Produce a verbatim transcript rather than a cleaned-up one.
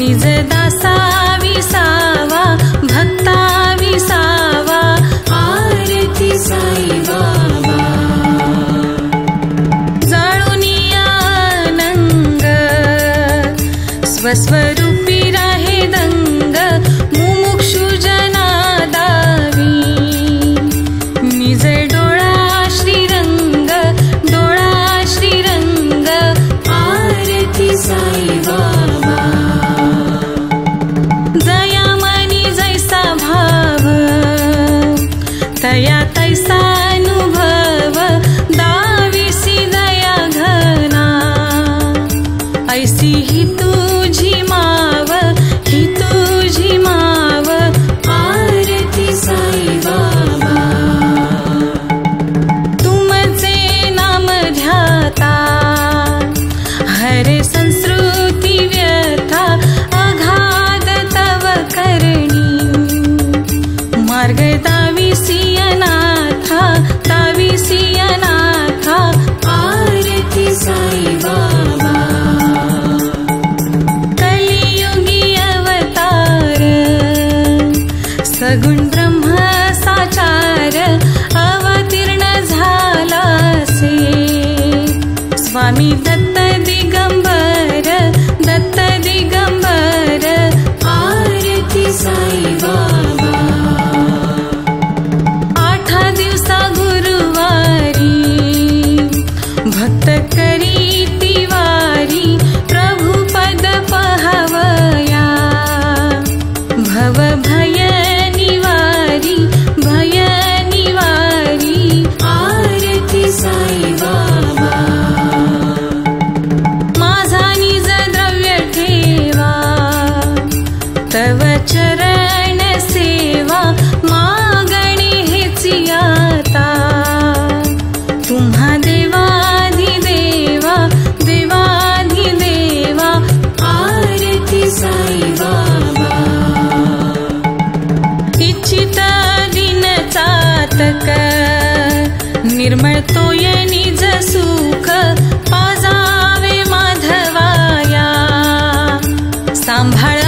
निज दासा विसावा भक्ता विसावा आरती साई बाबा जाळुनिया नंग स्वस्वरूपी राहे दंग मुमुक्षु जना दावी निज डोळा श्रीरंग डोळा श्रीरंग आरती साई बाबा जया मनी जैसा भाव तया तैसा अनुभव दाविसी दया घना ऐसी ही तुझी माव ही तुझी माव आरती साई बाबा तुमचे नाम ध्याता हरे संस्कृती व्यथा अगाध तव करणी मार्ग दाविसी अनाथा दाविसी अनाथा आरती साई बाबा कलियुगी अवतार सगुण ब्रह्म साचार अवतीर्ण झालासे स्वामी दत्त दिगंबर दत्त दिगंबर आरती साई बाबा आठा दिवसा गुरुवारी भक्त करी तिवारी प्रभु पद पहावया भव भय निवारी भय निवारी आरती साई बाबा माझा निज द्रव्य ठेवा तव चरण सेवा मागणे हेची आता तुम्हा देवाधिदेवा देवाधिदेवा आरती साई बाबा इच्छित दिन चातक निर्मळ तोय निज सुख पाजावे माधवाया सांभाळ